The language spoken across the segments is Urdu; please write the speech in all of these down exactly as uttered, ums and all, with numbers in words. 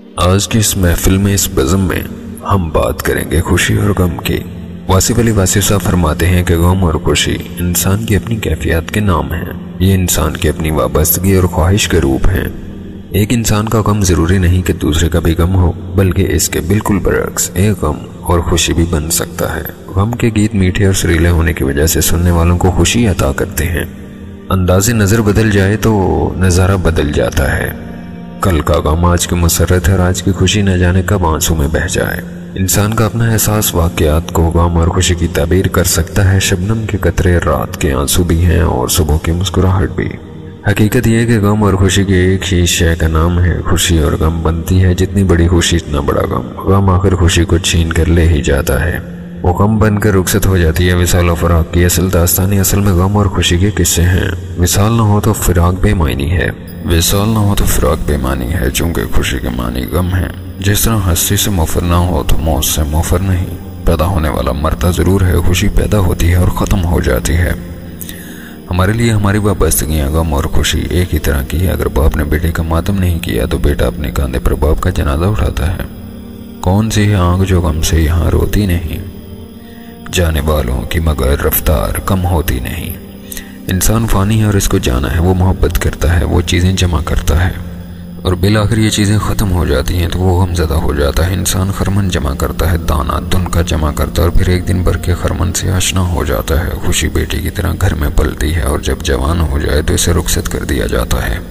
آج کی اس محفل میں اس بزم میں ہم بات کریں گے خوشی اور غم کی۔ واصف علی واصف صاحب فرماتے ہیں کہ غم اور خوشی انسان کی اپنی کیفیات کے نام ہیں۔ یہ انسان کی اپنی وابستگی اور خواہش کے روپ ہیں۔ ایک انسان کا غم ضروری نہیں کہ دوسرے کا بھی غم ہو، بلکہ اس کے بالکل برعکس ایک غم اور خوشی بھی بن سکتا ہے۔ غم کے گیت میٹھے اور سریلے ہونے کی وجہ سے سننے والوں کو خوشی عطا کرتے ہیں۔ انداز نظر بدل جائے تو نظارہ بدل جاتا ہے۔ کل کا غم آج کی مسرت ہے اور آج کی خوشی نہ جانے کب آنسوں میں بہہ جائے۔ انسان کا اپنا احساس واقعات کو غم اور خوشی کی تعبیر کر سکتا ہے۔ شبنم کے قطرے رات کے آنسو بھی ہیں اور صبح کی مسکراہٹ بھی۔ حقیقت یہ ہے کہ غم اور خوشی کے ایک ہی شے کا نام ہے۔ خوشی اور غم بنتی ہے جتنی بڑی خوشی اتنا بڑا غم۔ غم آخر خوشی کو چھین کر لے ہی جاتا ہے، وہ غم بن کر رخصت ہو جاتی ہے۔ وصال و فراق کی اصل داستانی اصل میں غم اور خوشی کے قصے ہیں۔ وصال نہ ہو تو فراق بے معنی ہے، وصال نہ ہو تو فراق بے معنی ہے، چونکہ خوشی کے معنی غم ہے۔ جس طرح ہستی سے موفر نہ ہو تو موت سے موفر نہیں۔ پیدا ہونے والا مرتا ضرور ہے، خوشی پیدا ہوتی ہے اور ختم ہو جاتی ہے۔ ہمارے لیے ہماری وابستگیاں غم اور خوشی ایک ہی طرح کی ہے۔ اگر باپ نے بیٹے کا ماتم نہیں کیا تو بیٹا اپنے کاندھے پر باپ کا جنازہ اٹھاتا ہے۔ کون سی ہے آنکھ جو غم سے یہاں روتی نہیں، جانے والوں کی مگر رفتار کم ہوتی نہیں۔ انسان فانی ہے اور اس کو جانا ہے۔ وہ محبت کرتا ہے، وہ چیزیں جمع کرتا ہے اور بالآخر یہ چیزیں ختم ہو جاتی ہیں تو وہ غم زدہ ہو جاتا ہے۔ انسان خرمن جمع کرتا ہے، دانہ دن کا جمع کرتا ہے اور پھر ایک دن بھر کے خرمن سے آشنا ہو جاتا ہے۔ خوشی بیٹی کی طرح گھر میں پلتی ہے اور جب جوان ہو جائے تو اسے رخصت کر دیا جاتا ہے۔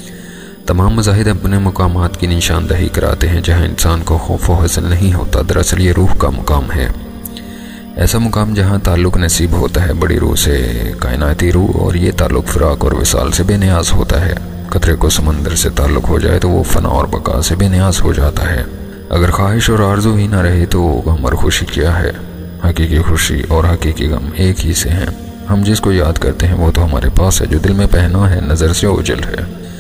تمام مذاہب اپنے مقامات کی نشاندہی کراتے ہیں جہاں انسان کو خوف و حزن نہیں ہوتا۔ دراصل یہ روح کا مقام ہے، ایسا مقام جہاں تعلق نصیب ہوتا ہے بڑی روح سے، کائناتی روح، اور یہ تعلق فراق اور وصال سے بے نیاز ہوتا ہے۔ قطرے کو سمندر سے تعلق ہو جائے تو وہ فنا اور بقا سے بے نیاز ہو جاتا ہے۔ اگر خواہش اور آرزو ہی نہ رہے تو غم اور خوشی کیا ہے؟ حقیقی خوشی اور حقیقی غم ایک ہی سے ہیں۔ ہم جس کو یاد کرتے ہیں وہ تو ہمارے پاس ہے، جو دل میں پہنا ہے، نظر سے اوجھل ہے،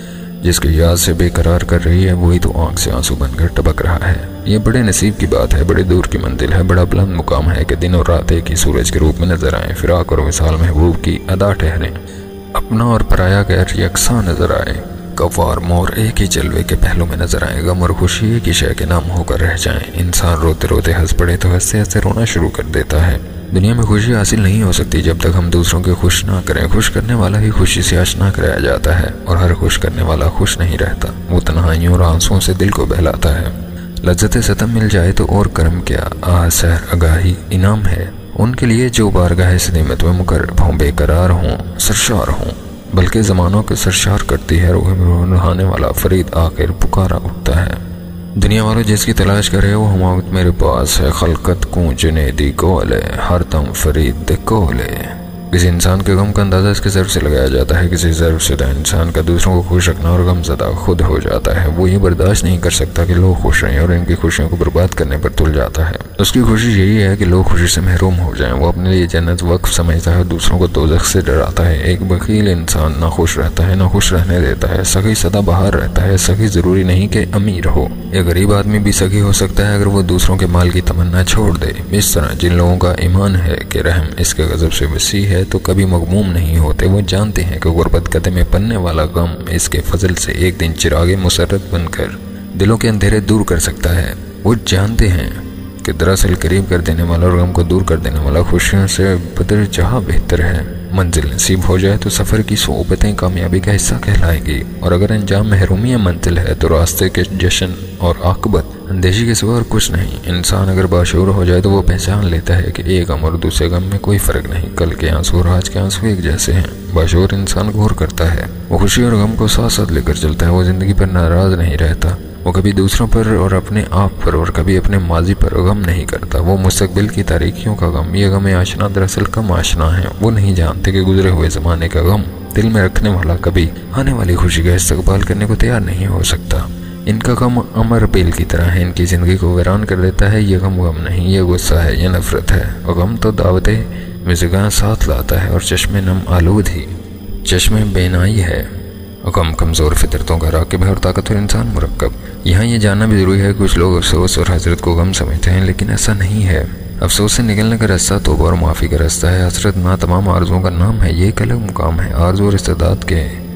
جس کی یاد سے بے قرار کر رہی ہے، وہی تو آنکھ سے آنسو بن کر ٹپک رہا ہے۔ یہ بڑے نصیب کی بات ہے، بڑے دور کی منزل ہے، بڑا بلند مقام ہے کہ دن اور رات ایک ہی سورج کے روپ میں نظر آئیں، فراق اور وصال محبوب کی ادا ٹھہریں، اپنا اور پرایا غیر یکساں نظر آئے، گوار مور ایک ہی جلوے کے پہلو میں نظر آئیں، غم اور خوشی ایک ہی شے کے نام ہو کر رہ جائیں۔ انسان روتے روتے ہنس پڑے تو ہنستے ہنستے رونا شروع کر دیتا ہے۔ دنیا میں خوشی حاصل نہیں ہو سکتی جب تک ہم دوسروں کے خوش نہ کریں۔ خوش کرنے والا ہی خوشی سے آشنا کرایا جاتا ہے اور ہر خوش کرنے والا خوش نہیں رہتا، وہ تنہائیوں اور آنسوؤں سے دل کو بہلاتا ہے۔ لذت ستم مل جائے تو اور کرم کیا، آہ سحر آگاہی انعام ہے ان کے لیے جو بارگاہ صدیمت میں مقرب ہوں، بے قرار ہوں، سرشار ہوں، بلکہ زمانوں کے سرشار کرتی ہے روح رہانے والا فرید آخر پکارا اٹھتا ہے۔ دنیا والوں جس کی تلاش کرے وہ ہمامت میرے پاس ہے، خلقت کوچنے دی کولے، ہر دم فرید دے کولے۔ کسی انسان کے غم کا اندازہ اس کے ضرب سے لگایا جاتا ہے۔ کسی ضرب شدہ انسان کا دوسروں کو خوش رکھنا اور غم زدہ خود ہو جاتا ہے۔ وہ یہ برداشت نہیں کر سکتا کہ لوگ خوش رہیں اور ان کی خوشیوں کو برباد کرنے پر تل جاتا ہے۔ اس کی کوشش یہی ہے کہ لوگ خوشی سے محروم ہو جائیں۔ وہ اپنے لیے جنت وقف سمجھتا ہے اور دوسروں کو دوزخ سے ڈراتا ہے۔ ایک بخیل انسان نہ خوش رہتا ہے نہ خوش رہنے دیتا ہے۔ سخی سدا بہار رہتا ہے۔ سخی ضروری نہیں کہ امیر ہو، یہ غریب آدمی بھی سخی ہو سکتا ہے اگر وہ دوسروں کے مال کی تمنا چھوڑ دے۔ اس طرح جن لوگوں کا ایمان ہے کہ رحم اس کے غضب سے وسیع ہے تو کبھی مغموم نہیں ہوتے۔ وہ جانتے ہیں کہ غربت قدے میں پننے والا غم اس کے فضل سے ایک دن چراغ مسرت بن کر دلوں کے اندھیرے دور کر سکتا ہے۔ وہ جانتے ہیں کہ دراصل قریب کر دینے والا اور غم کو دور کر دینے والا خوشیوں سے بدر جہاں بہتر ہے۔ منزل نصیب ہو جائے تو سفر کی صعوبتیں کامیابی کا حصہ کہلائیں گی، اور اگر انجام محرومی منزل ہے تو راستے کے جشن اور عاقبت اندیشی کے سوا اور کچھ نہیں۔ انسان اگر باشعور ہو جائے تو وہ پہچان لیتا ہے کہ ایک غم اور دوسرے غم میں کوئی فرق نہیں، کل کے آنسو اور آج کے آنسو ایک جیسے ہیں۔ باشعور انسان غور کرتا ہے، وہ خوشی اور غم کو ساتھ ساتھ لے کر چلتا ہے۔ وہ زندگی پر ناراض نہیں رہتا، وہ کبھی دوسروں پر اور اپنے آپ پر اور کبھی اپنے ماضی پر غم نہیں کرتا۔ وہ مستقبل کی تاریکیوں کا غم، یہ غم آشنا دراصل کم آشنا ہے۔ وہ نہیں جانتے کہ گزرے ہوئے زمانے کا غم دل میں رکھنے والا کبھی آنے والی خوشی کا استقبال کرنے کو تیار نہیں ہو سکتا۔ ان کا غم امر بیل کی طرح ہے، ان کی زندگی کو ویران کر دیتا ہے۔ یہ غم غم نہیں، یہ غصہ ہے، یہ نفرت ہے۔ غم تو دعوت مزگاں ساتھ لاتا ہے اور چشم نم آلود ہی چشم بینائی ہے۔ غم کمزور فطرتوں کا راکب ہے اور طاقتور انسان مرکب۔ یہاں یہ جاننا بھی ضروری ہے کہ کچھ لوگ افسوس اور حسرت کو غم سمجھتے ہیں، لیکن ایسا نہیں ہے۔ افسوس سے نکلنے کا راستہ توبہ اور معافی کا راستہ ہے۔ حسرت نہ تمام آرزوؤں کا نام ہے، یہ ایک الگ مقام ہے۔ آرزو اور استعداد کے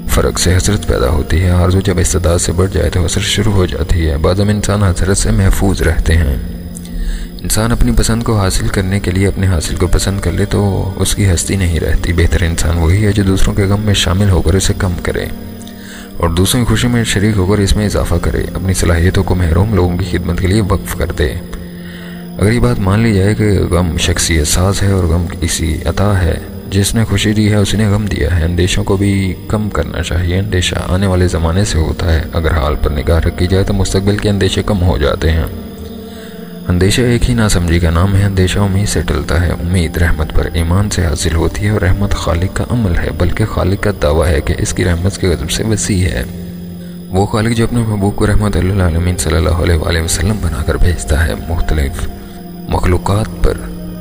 فرق سے حسرت پیدا ہوتی ہے۔ آرزو جب استعداد سے بڑھ جائے تو حسرت شروع ہو جاتی ہے۔ بعض میں انسان حسرت سے محفوظ رہتے ہیں۔ انسان اپنی پسند کو حاصل کرنے کے لیے اپنے حاصل کو پسند کر لے تو اس کی ہستی نہیں رہتی۔ بہتر انسان وہی ہے جو دوسروں کے غم میں شامل ہو کر اسے کم کرے اور دوسروں کی خوشی میں شریک ہو کر اس میں اضافہ کرے، اپنی صلاحیتوں کو محروم لوگوں کی خدمت کے لیے وقف کر دے۔ اگر یہ بات مان لی جائے کہ غم شخصی احساس ہے اور غم کسی عطا ہے، جس نے خوشی دی ہے اس نے غم دیا ہے۔ اندیشوں کو بھی کم کرنا چاہیے۔ اندیشہ آنے والے زمانے سے ہوتا ہے، اگر حال پر نگاہ رکھی جائے تو مستقبل کے اندیشے کم ہو جاتے ہیں۔ اندیشہ ایک ہی ناسمجھی کا نام ہے۔ اندیشہ امید سے ٹلتا ہے، امید رحمت پر ایمان سے حاصل ہوتی ہے، اور رحمت خالق کا عمل ہے، بلکہ خالق کا دعویٰ ہے کہ اس کی رحمت کے غضب سے وسیع ہے۔ وہ خالق جو اپنے محبوب کو رحمت للعالمین صلی اللہ علیہ وآلہ وسلم بنا کر بھیجتا ہے مختلف مخلوقات پر،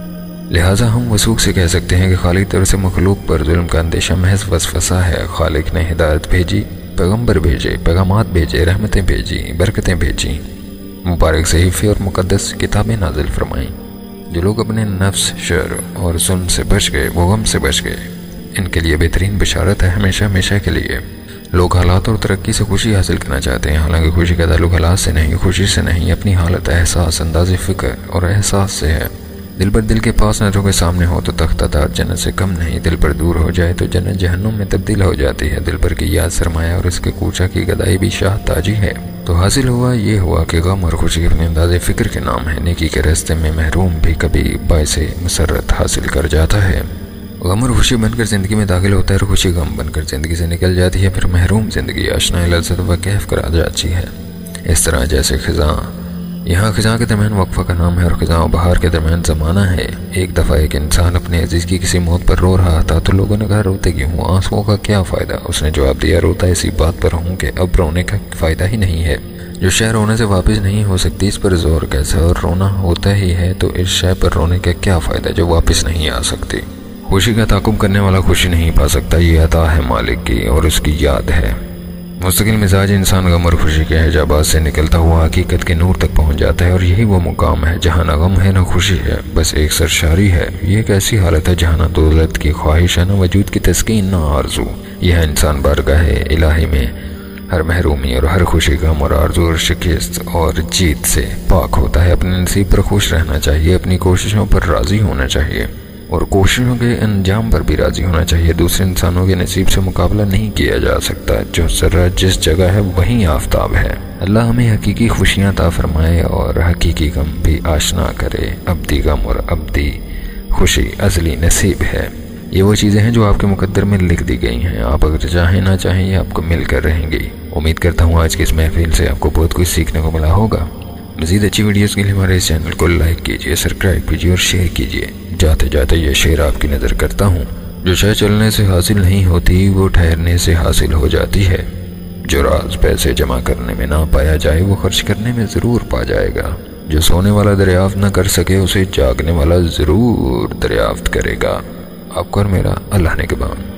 لہٰذا ہم وثوق سے کہہ سکتے ہیں کہ خالق طرف سے مخلوق پر ظلم کا اندیشہ محض وسوسہ ہے۔ خالق نے ہدایت بھیجی، پیغمبر بھیجے، پیغامات بھیجے، رحمتیں بھیجی، برکتیں بھیجی، مبارک صحیفے اور مقدس کتابیں نازل فرمائیں۔ جو لوگ اپنے نفس، شر اور ظلم سے بچ گئے وہ غم سے بچ گئے۔ ان کے لیے بہترین بشارت ہے ہمیشہ ہمیشہ کے لیے۔ لوگ حالات اور ترقی سے خوشی حاصل کرنا چاہتے ہیں، حالانکہ خوشی کا تعلق حالات سے نہیں، خوشی سے نہیں، اپنی حالت، احساس، انداز فکر اور احساس سے ہے۔ دل پر دل کے پاس نظروں کے سامنے ہو تو تختہ دار جنت سے کم نہیں، دل پر دور ہو جائے تو جنت جہنم میں تبدیل ہو جاتی ہے۔ دل پر کی یاد سرمایہ اور اس کے کوچہ کی گدائی بھی شاہ تاجی ہے۔ تو حاصل ہوا یہ ہوا کہ غم اور خوشی اپنے انداز فکر کے نام ہے۔ نیکی کے راستے میں محروم بھی کبھی باعث مسرت حاصل کر جاتا ہے۔ غم اور خوشی بن کر زندگی میں داخل ہوتا ہے اور خوشی غم بن کر زندگی سے نکل جاتی ہے، پھر محروم زندگی آشنا لذت و کیف کرا جاتی ہے۔ اس طرح جیسے خزاں، یہاں خزاں کے درمیان وقفہ کا نام ہے اور خزاں و بہار کے درمیان زمانہ ہے۔ ایک دفعہ ایک انسان اپنے عزیز کی کسی موت پر رو رہا تھا تو لوگوں نے کہا روتے کیوں ہوں، آنسوؤں کا کیا فائدہ؟ اس نے جواب دیا روتا اسی بات پر ہوں کہ اب رونے کا فائدہ ہی نہیں ہے۔ جو شے رونے سے واپس نہیں ہو سکتی اس پر زور کیسا، اور رونا ہوتا ہی ہے تو اس شے پر رونے کا کیا فائدہ جو واپس نہیں آ سکتی۔ خوشی کا تعاقب کرنے والا خوشی نہیں پا سکتا، یہ عطا ہے مالک کی اور اس کی یاد ہے۔ مستقل مزاج انسان غم اور خوشی کے حجابات سے نکلتا ہوا حقیقت کے نور تک پہنچ جاتا ہے، اور یہی وہ مقام ہے جہاں نہ غم ہے نہ خوشی ہے، بس ایک سرشاری ہے۔ یہ ایک ایسی حالت ہے جہاں نہ دولت کی خواہش ہے نہ وجود کی تسکین نہ آرزو۔ یہ انسان بارگاہ الہی میں ہر محرومی اور ہر خوشی، غم اور آرزو اور شکست اور جیت سے پاک ہوتا ہے۔ اپنے نصیب پر خوش رہنا چاہیے، اپنی کوششوں پر راضی ہونا چاہیے اور کوششوں کے انجام پر بھی راضی ہونا چاہیے۔ دوسرے انسانوں کے نصیب سے مقابلہ نہیں کیا جا سکتا، جو ذرہ جس جگہ ہے وہیں آفتاب ہے۔ اللہ ہمیں حقیقی خوشیاں عطا فرمائے اور حقیقی غم بھی آشنا کرے۔ ابدی غم اور ابدی خوشی ازلی نصیب ہے۔ یہ وہ چیزیں ہیں جو آپ کے مقدر میں لکھ دی گئی ہیں، آپ اگر چاہیں نہ چاہیں یہ آپ کو مل کر رہیں گی۔ امید کرتا ہوں آج کی اس محفل سے آپ کو بہت کچھ سیکھنے کو ملا ہوگا۔ مزید اچھی ویڈیوز کے لیے ہمارے اس چینل کو لائک کیجیے، سبسکرائب کیجیے اور شیئر کیجیے۔ جاتے جاتے یہ شعر آپ کی نظر کرتا ہوں، جو شے چلنے سے حاصل نہیں ہوتی وہ ٹھہرنے سے حاصل ہو جاتی ہے۔ جو راز پیسے جمع کرنے میں نہ پایا جائے وہ خرچ کرنے میں ضرور پا جائے گا۔ جو سونے والا دریافت نہ کر سکے اسے جاگنے والا ضرور دریافت کرے گا۔ آپ کو اور میرا اللہ نگہبان۔